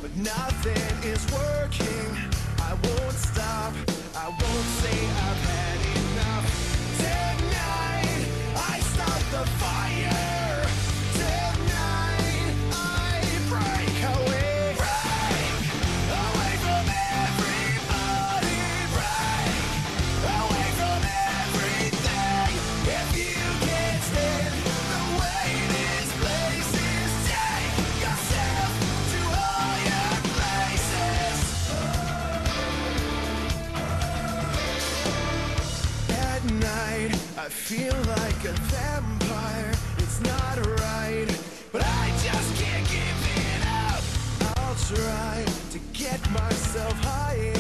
but nothing is working. I won't stop, I won't say I've had enough. Tonight, I start the fire. Tonight, I break away. Break away from everybody. Break away from everything. If you can't stand the way this place is, take yourself to higher places. At night, I feel like a vampire. It's not right, but I just can't give it up. I'll try to get myself high